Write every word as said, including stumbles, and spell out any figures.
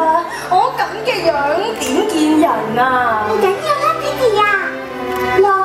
啦，我咁嘅樣點見人啊？ 唔緊要啦，爹哋啊，來